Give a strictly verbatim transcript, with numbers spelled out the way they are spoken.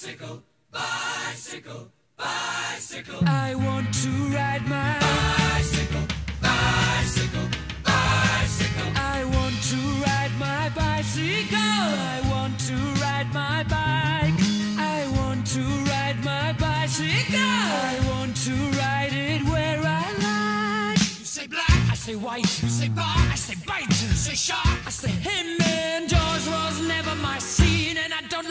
Bicycle, bicycle, bicycle. I want to ride my bicycle, bicycle, bicycle. I want to ride my bicycle. I want to ride my bike. I want to ride my bicycle. I want to ride it where I like. You say black, I say white. you say bar, I say bite. you say shark. I say him and Jaws was never my scene, and I don't